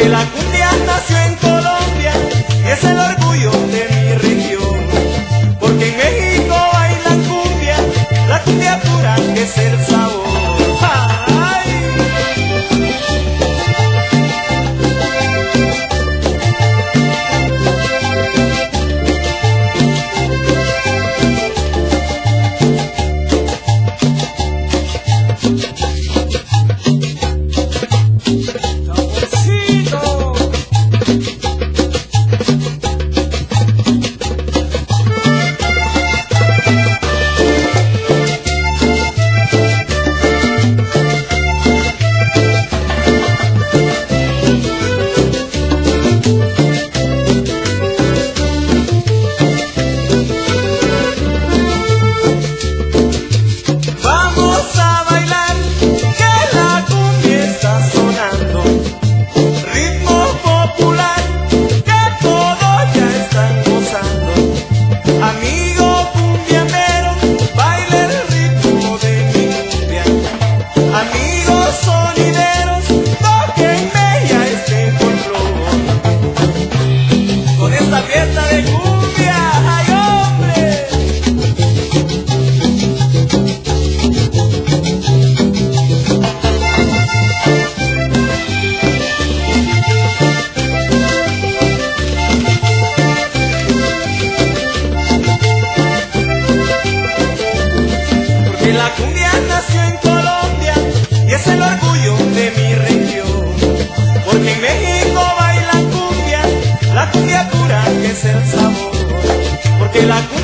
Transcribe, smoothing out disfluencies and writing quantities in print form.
porque la cumbia nació en Colombia y es el orgullo de mi región. Porque en México bailan cumbia, la cumbia pura que es el sabor. ¡Ay! La cumbia nació en Colombia y es el orgullo de mi región. Porque en México bailan cumbia, la cumbia pura que es el sabor. Porque la cumbia